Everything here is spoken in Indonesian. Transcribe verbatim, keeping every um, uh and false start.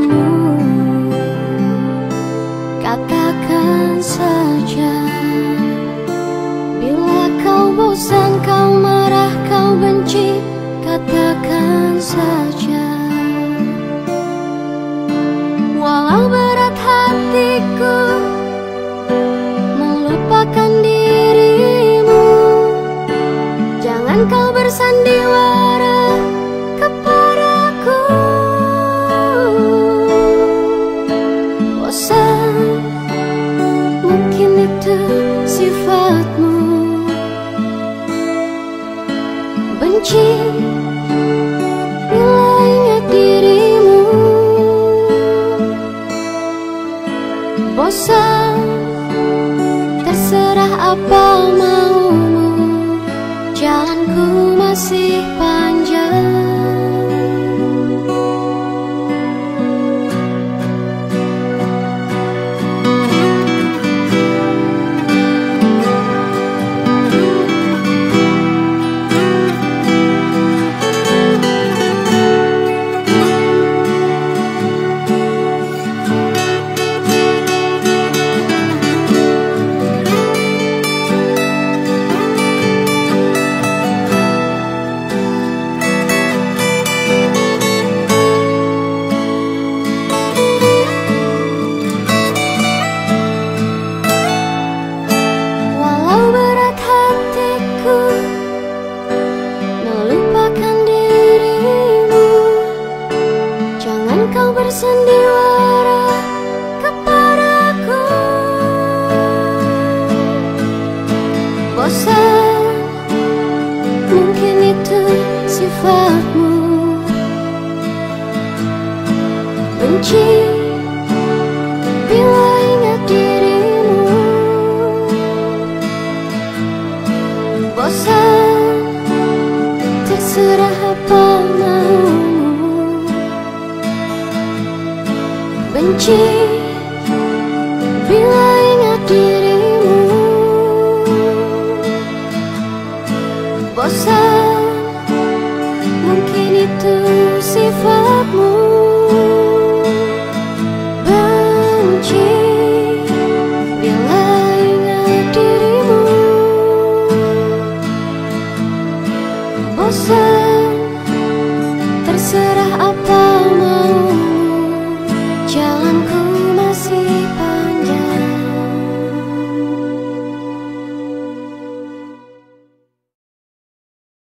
padamu. Katakan saja, bila kau bosan, kau marah, kau benci, katakan saja. Walau berat hatiku melupakan dirimu, jangan kau bersandiwara kepadaku. Bosan, mungkin itu sifatmu. Benci bila ingat dirimu. Bosan, terserah apa maumu, jalanku masih panjang. Kau bersandiwara kepadaku. Bosan, mungkin itu sifatmu. Benci bila ingat dirimu. Bosan, terserah apa maumu. Benci bila ingat dirimu. Bosan, mungkin itu sifat